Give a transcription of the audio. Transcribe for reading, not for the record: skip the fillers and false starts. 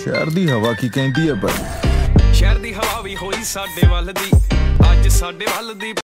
शहर दी हवा की कहती है पर शहर दी हवा भी होई साडे वल दी अज साडे वल दी